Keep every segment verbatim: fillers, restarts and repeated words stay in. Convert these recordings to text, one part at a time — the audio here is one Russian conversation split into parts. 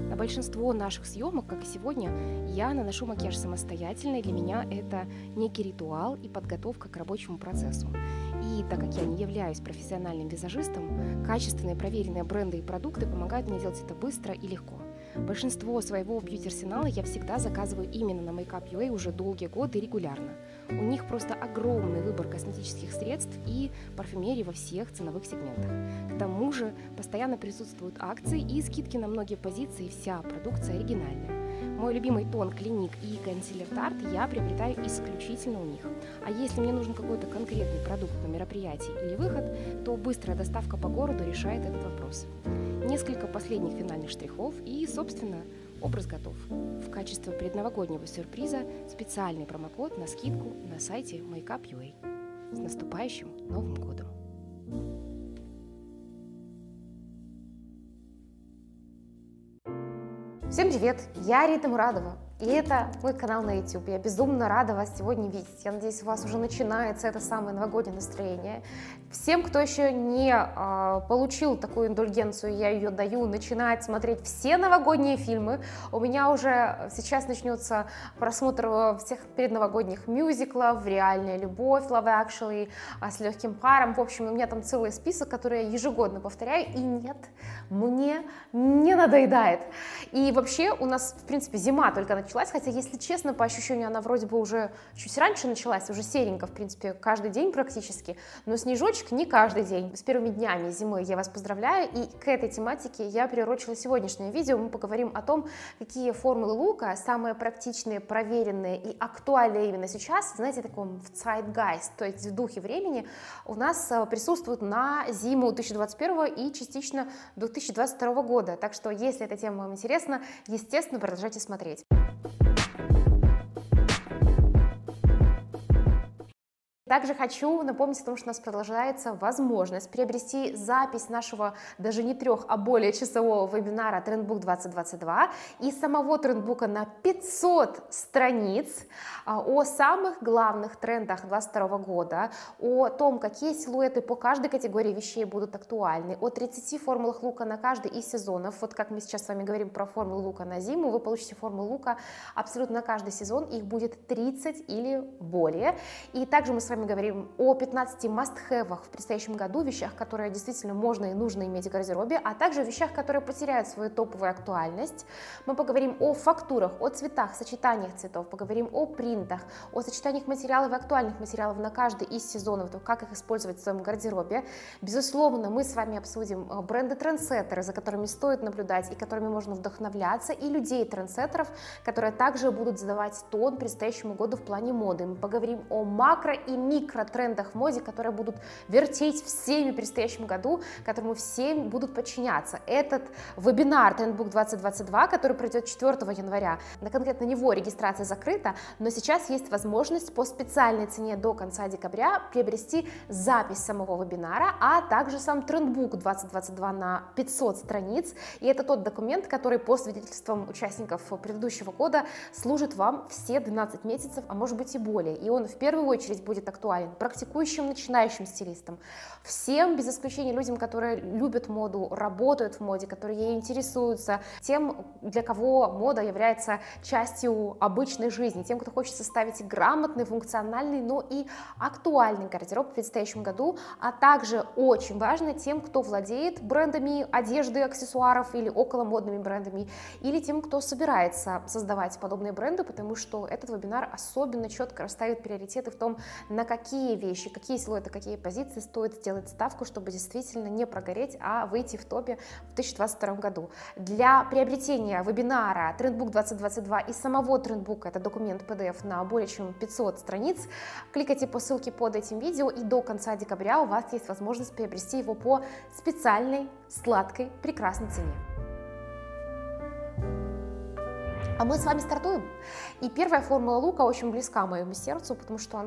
На большинство наших съемок, как и сегодня, я наношу макияж самостоятельно, и для меня это некий ритуал и подготовка к рабочему процессу. И так как я не являюсь профессиональным визажистом, качественные проверенные бренды и продукты помогают мне делать это быстро и легко. Большинство своего бьюти-арсенала я всегда заказываю именно на Makeup точка ю а уже долгие годы и регулярно. У них просто огромный выбор косметических средств и парфюмерии во всех ценовых сегментах. К тому же постоянно присутствуют акции и скидки на многие позиции, и вся продукция оригинальная. Мой любимый тон Clinique и консилер Tarte я приобретаю исключительно у них. А если мне нужен какой-то конкретный продукт на мероприятии или выход, то быстрая доставка по городу решает этот вопрос. Несколько последних финальных штрихов и, собственно, образ готов. В качестве предновогоднего сюрприза специальный промокод на скидку на сайте Makeup точка ю а. С наступающим Новым годом! Всем привет! Я Рита Мурадова, и это мой канал на YouTube. Я безумно рада вас сегодня видеть. Я надеюсь, у вас уже начинается это самое новогоднее настроение. Всем, кто еще не э, получил такую индульгенцию, я ее даю, начинать смотреть все новогодние фильмы. У меня уже сейчас начнется просмотр всех предновогодних мюзиклов, «Реальная любовь», Love Actually, с легким паром. В общем, у меня там целый список, который я ежегодно повторяю, и нет, мне не надоедает. И вообще у нас, в принципе, зима только началась, хотя, если честно, по ощущению, она вроде бы уже чуть раньше началась, уже серенько, в принципе, каждый день практически, но снежочек не каждый день. С первыми днями зимы я вас поздравляю, и к этой тематике я приурочила сегодняшнее видео. Мы поговорим о том, какие формулы лука самые практичные, проверенные и актуальные именно сейчас, знаете, таком в zeitgeist, то есть в духе времени, у нас присутствуют на зиму две тысячи двадцать первого и частично две тысячи двадцать второго года. Так что, если эта тема вам интересна, естественно, продолжайте смотреть. Также хочу напомнить о том, что у нас продолжается возможность приобрести запись нашего даже не трех, а более часового вебинара Трендбук двадцать двадцать два и самого трендбука на пятьсот страниц о самых главных трендах двадцать второго года, о том, какие силуэты по каждой категории вещей будут актуальны, о тридцати формулах лука на каждый из сезонов. Вот как мы сейчас с вами говорим про формулу лука на зиму, вы получите формулу лука абсолютно на каждый сезон, их будет тридцать или более. И также мы с вами говорим о пятнадцати must-have'ах в предстоящем году, вещах, которые действительно можно и нужно иметь в гардеробе, а также вещах, которые потеряют свою топовую актуальность. Мы поговорим о фактурах, о цветах, сочетаниях цветов, поговорим о принтах, о сочетаниях материалов и актуальных материалов на каждый из сезонов, то как их использовать в своем гардеробе. Безусловно, мы с вами обсудим бренды-трендсеттеры, за которыми стоит наблюдать и которыми можно вдохновляться, и людей-трендсеттеров, которые также будут задавать тон предстоящему году в плане моды. Мы поговорим о макро и микротрендах в моде, которые будут вертеть всеми в предстоящем году, которому всем будут подчиняться. Этот вебинар Трендбук двадцать двадцать два, который пройдет четвёртого января, на конкретно него регистрация закрыта, но сейчас есть возможность по специальной цене до конца декабря приобрести запись самого вебинара, а также сам Трендбук двадцать двадцать два на пятьсот страниц. И это тот документ, который по свидетельствам участников предыдущего года служит вам все двенадцать месяцев, а может быть и более. И он в первую очередь будет актуален практикующим начинающим стилистам, всем без исключения людям, которые любят моду, работают в моде, которые ею интересуются, тем, для кого мода является частью обычной жизни, тем, кто хочет составить грамотный, функциональный, но и актуальный гардероб в предстоящем году, а также очень важно тем, кто владеет брендами одежды, аксессуаров или околомодными брендами, или тем, кто собирается создавать подобные бренды, потому что этот вебинар особенно четко расставит приоритеты в том, на какие вещи, какие силуэты, какие позиции стоит сделать ставку, чтобы действительно не прогореть, а выйти в топе в две тысячи двадцать втором году. Для приобретения вебинара Трендбук двадцать двадцать два и самого трендбука, это документ пи ди эф на более чем пятьсот страниц, кликайте по ссылке под этим видео, и до конца декабря у вас есть возможность приобрести его по специальной, сладкой, прекрасной цене. А мы с вами стартуем. И первая формула лука очень близка моему сердцу, потому что она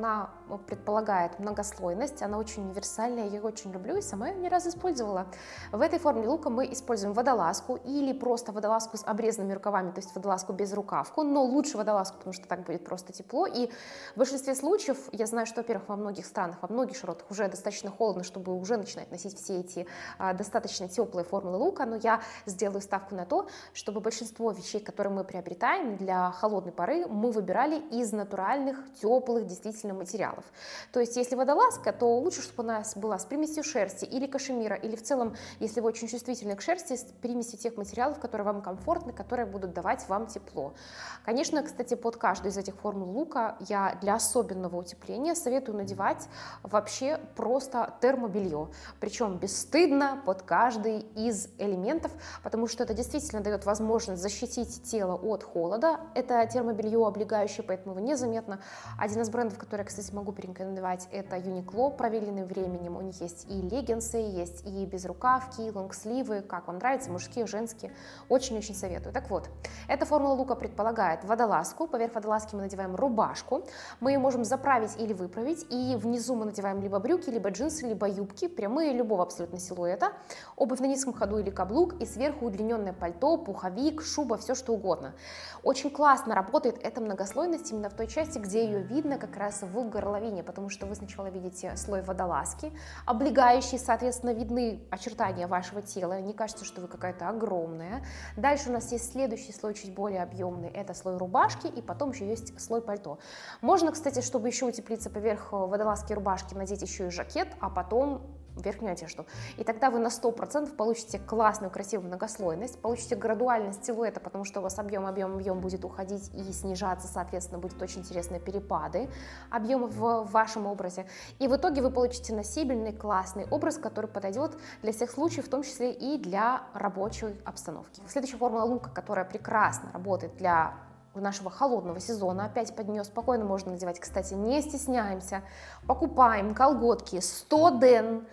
предполагает многослойность, она очень универсальная, я ее очень люблю и сама ее не раз использовала. В этой форме лука мы используем водолазку или просто водолазку с обрезанными рукавами, то есть водолазку без рукавку, но лучше водолазку, потому что так будет просто тепло. И в большинстве случаев, я знаю, что, во-первых, во многих странах, во многих широтах уже достаточно холодно, чтобы уже начинать носить все эти а, достаточно теплые формулы лука, но я сделаю ставку на то, чтобы большинство вещей, которые мы приобретаем для холодной поры, мы выбирали из натуральных, теплых, действительно материалов. То есть, если водолазка, то лучше, чтобы она была с примесью шерсти или кашемира, или в целом, если вы очень чувствительны к шерсти, с примесью тех материалов, которые вам комфортны, которые будут давать вам тепло. Конечно, кстати, под каждую из этих формул лука я для особенного утепления советую надевать вообще просто термобелье, причем бесстыдно под каждый из элементов, потому что это действительно дает возможность защитить тело от холода. Это термобелье облегающее, поэтому его незаметно. Один из брендов, который я, кстати, могу порекомендовать, это Uniqlo, проверенный временем. У них есть и леггинсы, есть и безрукавки, и лонгсливы, как вам нравится, мужские, женские. Очень-очень советую. Так вот, эта формула лука предполагает водолазку. Поверх водолазки мы надеваем рубашку. Мы ее можем заправить или выправить. И внизу мы надеваем либо брюки, либо джинсы, либо юбки, прямые любого абсолютно силуэта, обувь на низком ходу или каблук, и сверху удлиненное пальто, пуховик, шуба, все что угодно. Очень классно работает эта многослойность именно в той части, где ее видно как раз в горловине, потому что вы сначала видите слой водолазки, облегающий, соответственно, видны очертания вашего тела, не кажется, что вы какая-то огромная. Дальше у нас есть следующий слой, чуть более объемный, это слой рубашки, и потом еще есть слой пальто. Можно, кстати, чтобы еще утеплиться поверх водолазки и рубашки, надеть еще и жакет, а потом верхнюю одежду. И тогда вы на сто процентов получите классную, красивую многослойность, получите градуальность силуэта, потому что у вас объем, объем, объем будет уходить и снижаться, соответственно, будут очень интересные перепады объема в вашем образе. И в итоге вы получите носибельный, классный образ, который подойдет для всех случаев, в том числе и для рабочей обстановки. Следующая формула лука, которая прекрасно работает для нашего холодного сезона, опять под нее спокойно можно надевать, кстати, не стесняемся, покупаем колготки сто ден,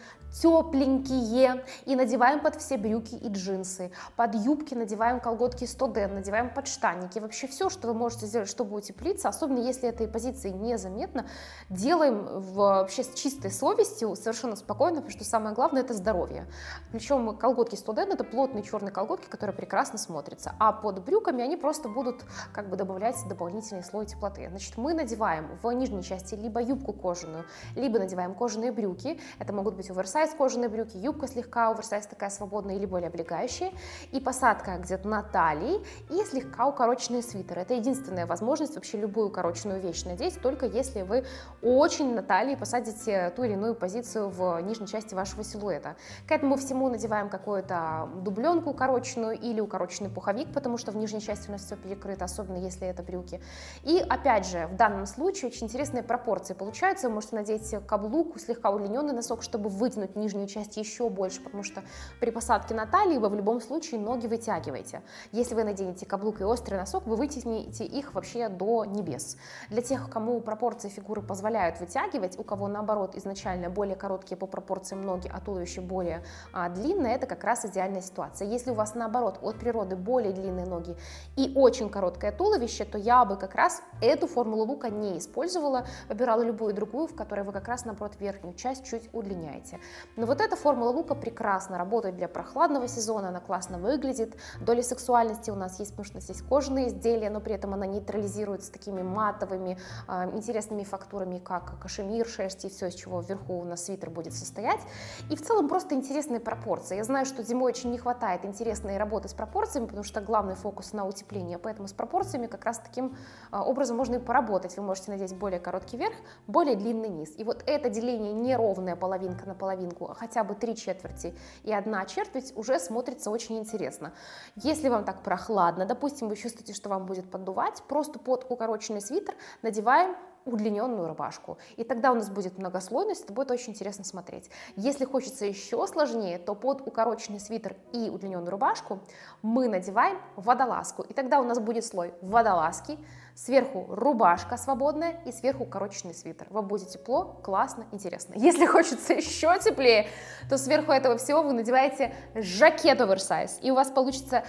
тепленькие, и надеваем под все брюки и джинсы, под юбки надеваем колготки сто ден, надеваем под штанники, вообще все, что вы можете сделать, чтобы утеплиться, особенно если этой позиции незаметно, делаем вообще с чистой совестью, совершенно спокойно, потому что самое главное это здоровье. Причем колготки сто ден это плотные черные колготки, которые прекрасно смотрятся, а под брюками они просто будут как бы добавлять дополнительный слой теплоты. Значит, мы надеваем в нижней части либо юбку кожаную, либо надеваем кожаные брюки, это могут быть оверсайз кожаные брюки, юбка слегка оверсайз такая свободная или более облегающая, и посадка где-то на талии, и слегка укороченные свитеры. Это единственная возможность вообще любую укороченную вещь надеть, только если вы очень на талии посадите ту или иную позицию в нижней части вашего силуэта. К этому всему надеваем какую-то дубленку укороченную или укороченный пуховик, потому что в нижней части у нас все перекрыто, особенно если это брюки. И опять же, в данном случае очень интересные пропорции получаются. Вы можете надеть каблук, слегка удлиненный носок, чтобы вытянуть нижнюю часть еще больше, потому что при посадке на талии вы в любом случае ноги вытягиваете. Если вы наденете каблук и острый носок, вы вытянете их вообще до небес. Для тех, кому пропорции фигуры позволяют вытягивать, у кого наоборот изначально более короткие по пропорциям ноги, а туловище более а, длинное, это как раз идеальная ситуация. Если у вас наоборот от природы более длинные ноги и очень короткое туловище, то я бы как раз эту формулу лука не использовала, выбирала любую другую, в которой вы как раз наоборот верхнюю часть чуть удлиняете. Но вот эта формула лука прекрасно работает для прохладного сезона, она классно выглядит, доля сексуальности у нас есть, потому что у нас есть кожаные изделия, но при этом она нейтрализируется такими матовыми, э, интересными фактурами, как кашемир, шерсть и все, из чего вверху у нас свитер будет состоять. И в целом просто интересные пропорции. Я знаю, что зимой очень не хватает интересной работы с пропорциями, потому что главный фокус на утепление, поэтому с пропорциями как раз таким э, образом можно и поработать. Вы можете надеть более короткий верх, более длинный низ. И вот это деление неровная половинка на половинку, а хотя бы три четверти и одна четверть уже смотрится очень интересно. Если вам так прохладно, допустим, вы чувствуете, что вам будет поддувать, просто под укороченный свитер надеваем удлиненную рубашку. И тогда у нас будет многослойность, это будет очень интересно смотреть. Если хочется еще сложнее, то под укороченный свитер и удлиненную рубашку мы надеваем водолазку. И тогда у нас будет слой водолазки, сверху рубашка свободная и сверху укороченный свитер. Вам будет тепло, классно, интересно. Если хочется еще теплее, то сверху этого всего вы надеваете жакет оверсайз, и у вас получится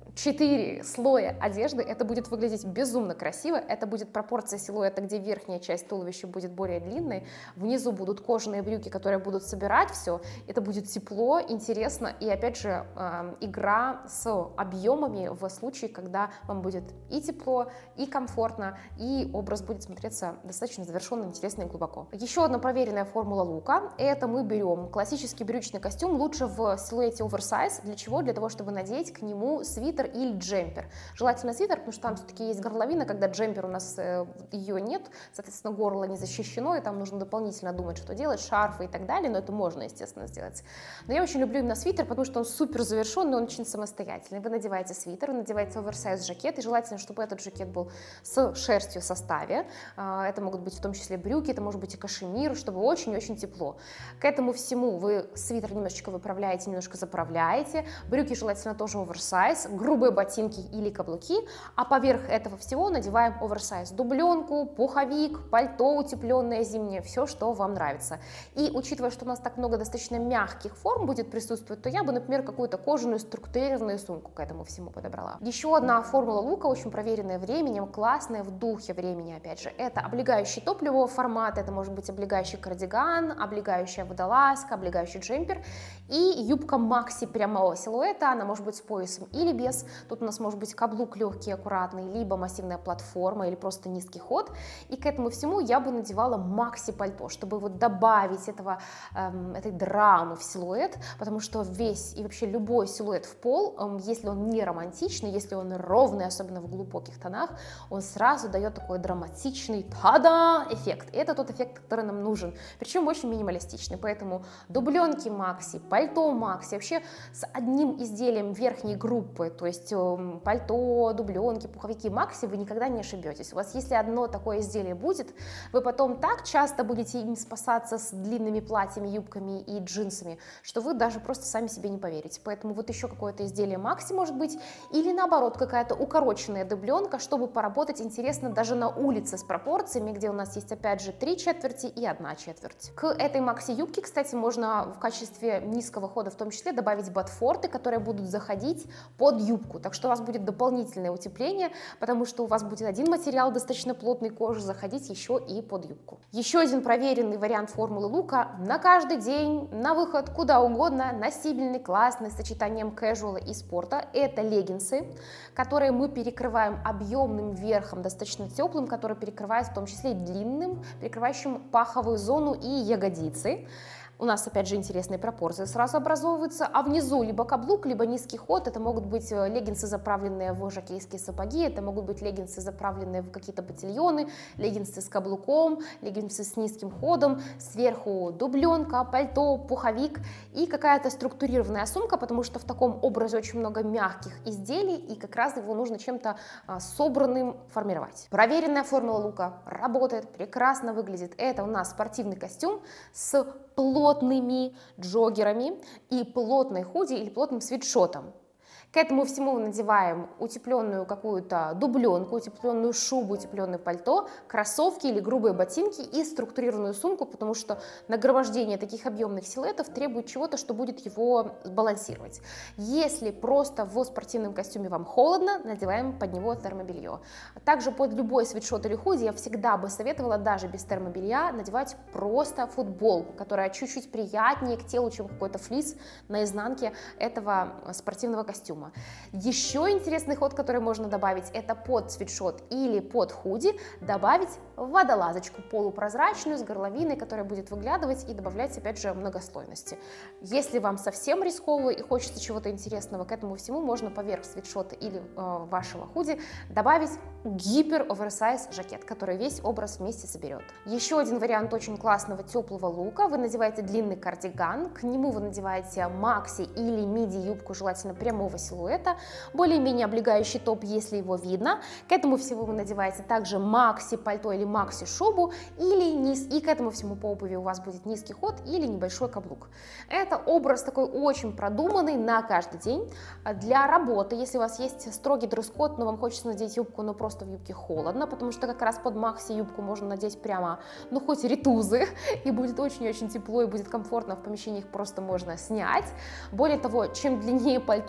четыре слоя одежды, это будет выглядеть безумно красиво, это будет пропорция силуэта, где верхняя часть туловища будет более длинной, внизу будут кожаные брюки, которые будут собирать все, это будет тепло, интересно, и опять же э, игра с объемами в случае, когда вам будет и тепло, и комфортно, и образ будет смотреться достаточно завершенно, интересно и глубоко. Еще одна проверенная формула лука, это мы берем классический брючный костюм, лучше в силуэте оверсайз, для чего? Для того, чтобы надеть к нему свитер или джемпер. Желательно свитер, потому что там все-таки есть горловина, когда джемпер у нас э, ее нет, соответственно, горло не защищено, и там нужно дополнительно думать, что делать, шарфы и так далее, но это можно, естественно, сделать. Но я очень люблю именно свитер, потому что он супер завершенный, он очень самостоятельный. Вы надеваете свитер, вы надеваете оверсайз жакет, и желательно, чтобы этот жакет был с шерстью в составе. Это могут быть в том числе брюки, это может быть и кашемир, чтобы очень-очень тепло. К этому всему вы свитер немножечко выправляете, немножко заправляете, брюки желательно тоже оверсайз, грубые ботинки или каблуки, а поверх этого всего надеваем оверсайз, дубленку, пуховик, пальто утепленное зимнее, все, что вам нравится. И учитывая, что у нас так много достаточно мягких форм будет присутствовать, то я бы, например, какую-то кожаную структурированную сумку к этому всему подобрала. Еще одна формула лука, очень проверенная временем, классная в духе времени, опять же, это облегающий топ любого формата, это может быть облегающий кардиган, облегающая водолазка, облегающий джемпер и юбка макси прямого силуэта, она может быть с поясом или без. Тут у нас может быть каблук легкий, аккуратный, либо массивная платформа, или просто низкий ход. И к этому всему я бы надевала макси пальто, чтобы вот добавить этого, эм, этой драмы в силуэт, потому что весь и вообще любой силуэт в пол, эм, если он не романтичный, если он ровный, особенно в глубоких тонах, он сразу дает такой драматичный та-да эффект. И это тот эффект, который нам нужен, причем очень минималистичный. Поэтому дубленки макси, пальто макси, вообще с одним изделием верхней группы, то есть э, пальто, дубленки, пуховики макси, вы никогда не ошибетесь. У вас, если одно такое изделие будет, вы потом так часто будете им спасаться с длинными платьями, юбками и джинсами, что вы даже просто сами себе не поверите. Поэтому вот еще какое-то изделие макси может быть, или наоборот какая-то укороченная дубленка, чтобы поработать интересно даже на улице с пропорциями, где у нас есть опять же три четверти и одна четверть. К этой макси юбке, кстати, можно в качестве низкого хода в том числе добавить ботфорты, которые будут заходить под юбку, так что у вас будет дополнительное утепление, потому что у вас будет один материал достаточно плотной кожи заходить еще и под юбку. Еще один проверенный вариант формулы лука на каждый день, на выход, куда угодно, носибельный, классный, с сочетанием casual и спорта, это леггинсы, которые мы перекрываем объемным верхом, достаточно теплым, который перекрывает в том числе и длинным, перекрывающим паховую зону и ягодицы. У нас, опять же, интересные пропорции сразу образовываются, а внизу либо каблук, либо низкий ход, это могут быть леггинсы, заправленные в жокейские сапоги, это могут быть леггинсы, заправленные в какие-то ботильоны, леггинсы с каблуком, леггинсы с низким ходом, сверху дубленка, пальто, пуховик и какая-то структурированная сумка, потому что в таком образе очень много мягких изделий, и как раз его нужно чем-то а, собранным формировать. Проверенная формула лука работает, прекрасно выглядит. Это у нас спортивный костюм с плотными джоггерами и плотной худи или плотным свитшотом. К этому всему мы надеваем утепленную какую-то дубленку, утепленную шубу, утепленное пальто, кроссовки или грубые ботинки и структурированную сумку, потому что нагромождение таких объемных силуэтов требует чего-то, что будет его балансировать. Если просто в спортивном костюме вам холодно, надеваем под него термобелье. Также под любой свитшот или худи я всегда бы советовала даже без термобелья надевать просто футболку, которая чуть-чуть приятнее к телу, чем какой-то флис на изнанке этого спортивного костюма. Еще интересный ход, который можно добавить, это под свитшот или под худи добавить водолазочку полупрозрачную с горловиной, которая будет выглядывать и добавлять, опять же, многослойности. Если вам совсем рисково и хочется чего-то интересного, к этому всему можно поверх свитшота или э, вашего худи добавить гипер-оверсайз жакет, который весь образ вместе соберет. Еще один вариант очень классного теплого лука. Вы надеваете длинный кардиган, к нему вы надеваете макси или миди юбку, желательно прямого силуэта, более-менее облегающий топ, если его видно. К этому всему вы надеваете также макси пальто или макси шубу, или низ, и к этому всему по обуви у вас будет низкий ход или небольшой каблук. Это образ такой очень продуманный на каждый день. Для работы, если у вас есть строгий дресс-код, но вам хочется надеть юбку, но просто в юбке холодно, потому что как раз под макси юбку можно надеть прямо, ну хоть ритузы, и будет очень-очень тепло, и будет комфортно в помещении, их просто можно снять. Более того, чем длиннее пальто и любая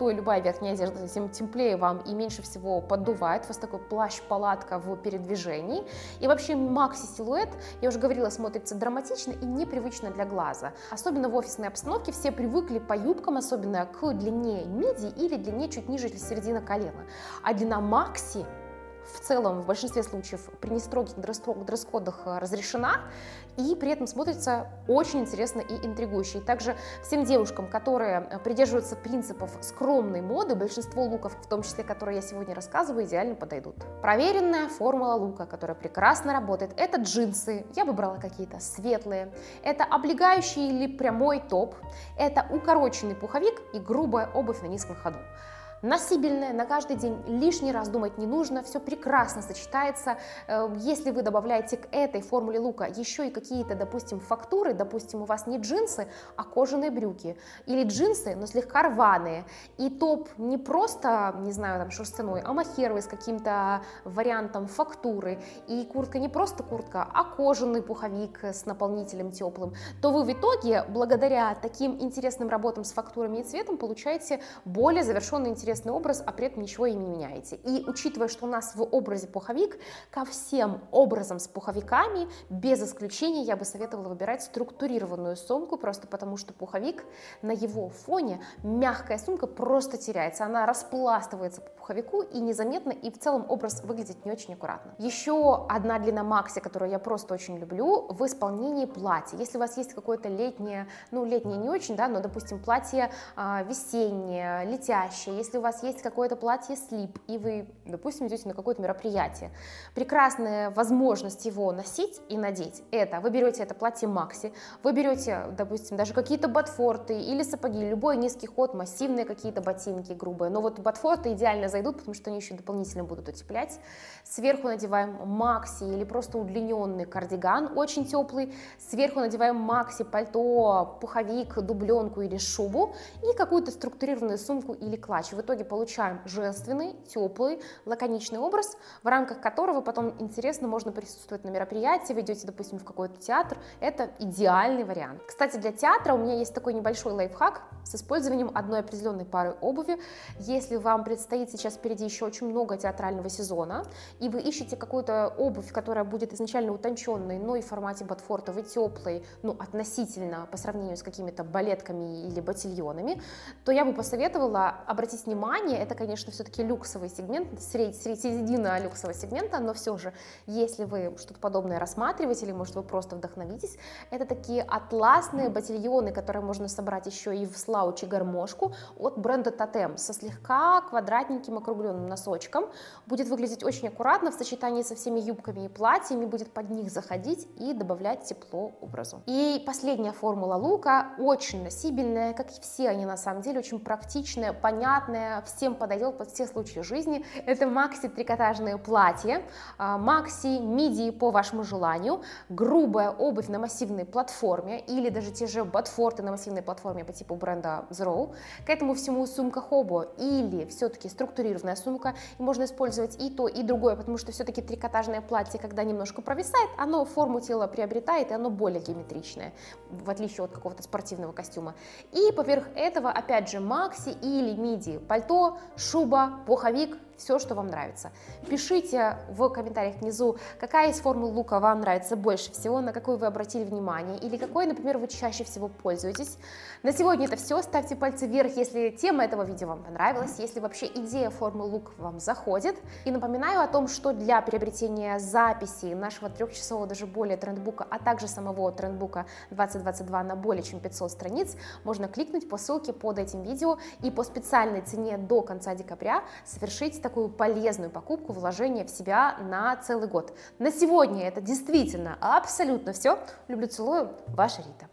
верхняя одежда, тем теплее вам и меньше всего поддувает. У вас такой плащ-палатка в передвижении. И вообще макси-силуэт, я уже говорила, смотрится драматично и непривычно для глаза. Особенно в офисной обстановке все привыкли по юбкам, особенно к длине миди или длине чуть ниже середины колена. А длина макси в целом в большинстве случаев при нестрогих дресс-кодах разрешена и при этом смотрится очень интересно и интригующе. И также всем девушкам, которые придерживаются принципов скромной моды, большинство луков, в том числе, которые я сегодня рассказываю, идеально подойдут. Проверенная формула лука, которая прекрасно работает, это джинсы, я бы брала какие-то светлые, это облегающий или прямой топ, это укороченный пуховик и грубая обувь на низком ходу. Носибельное, на каждый день, лишний раз думать не нужно, все прекрасно сочетается. Если вы добавляете к этой формуле лука еще и какие-то, допустим, фактуры, допустим, у вас не джинсы, а кожаные брюки, или джинсы, но слегка рваные, и топ не просто, не знаю, там, шерстяной, а мохеровый с каким-то вариантом фактуры, и куртка не просто куртка, а кожаный пуховик с наполнителем теплым, то вы в итоге, благодаря таким интересным работам с фактурами и цветом, получаете более завершенный интересный образ, а при этом ничего и не меняете. И учитывая, что у нас в образе пуховик, ко всем образам с пуховиками, без исключения, я бы советовала выбирать структурированную сумку, просто потому что пуховик на его фоне, мягкая сумка просто теряется, она распластывается по пуховику и незаметно, и в целом образ выглядит не очень аккуратно. Еще одна длина макси, которую я просто очень люблю, в исполнении платья. Если у вас есть какое-то летнее, ну летнее не очень, да, но, допустим, платье э, весеннее, летящее, если у вас есть какое-то платье слип, и вы, допустим, идете на какое-то мероприятие, прекрасная возможность его носить и надеть. Это вы берете это платье макси, вы берете, допустим, даже какие-то ботфорты или сапоги, любой низкий ход, массивные какие-то ботинки грубые, но вот ботфорты идеально зайдут, потому что они еще дополнительно будут утеплять. Сверху надеваем макси или просто удлиненный кардиган, очень теплый, сверху надеваем макси, пальто, пуховик, дубленку или шубу и какую-то структурированную сумку или клатч. В итоге получаем женственный, теплый, лаконичный образ, в рамках которого потом интересно можно присутствовать на мероприятии, вы идете, допустим, в какой-то театр, это идеальный вариант. Кстати, для театра у меня есть такой небольшой лайфхак с использованием одной определенной пары обуви. Если вам предстоит сейчас впереди еще очень много театрального сезона, и вы ищете какую-то обувь, которая будет изначально утонченной, но и в формате ботфортовой, теплой, ну, относительно по сравнению с какими-то балетками или ботильонами, то я бы посоветовала обратить внимание, это, конечно, все-таки люксовый сегмент, сред, середина люксового сегмента, но все же, если вы что-то подобное рассматриваете, или, может, вы просто вдохновитесь, это такие атласные ботильоны, которые можно собрать еще и в слауч и гармошку от бренда Тотем, со слегка квадратненьким округленным носочком, будет выглядеть очень аккуратно в сочетании со всеми юбками и платьями, будет под них заходить и добавлять тепло образу. И последняя формула лука, очень носибельная, как и все они на самом деле, очень практичная, понятная, всем подойдет под все случаи жизни. Это макси-трикотажное платье, макси, миди по вашему желанию, грубая обувь на массивной платформе или даже те же ботфорты на массивной платформе по типу бренда Zero. К этому всему сумка хобо или все-таки структурированная сумка, и можно использовать и то, и другое, потому что все-таки трикотажное платье, когда немножко провисает, оно форму тела приобретает, и оно более геометричное, в отличие от какого-то спортивного костюма. И поверх этого, опять же, макси или миди, пальто, шуба, пуховик, все, что вам нравится. Пишите в комментариях внизу, какая из формул лука вам нравится больше всего, на какую вы обратили внимание, или какой, например, вы чаще всего пользуетесь. На сегодня это все. Ставьте пальцы вверх, если тема этого видео вам понравилась, если вообще идея формул лук вам заходит. И напоминаю о том, что для приобретения записи нашего трехчасового, даже более трендбука, а также самого трендбука двадцать двадцать два на более чем пятьсот страниц, можно кликнуть по ссылке под этим видео и по специальной цене до конца декабря совершить такую полезную покупку, вложение в себя на целый год. На сегодня это действительно абсолютно все. Люблю, целую, ваша Рита.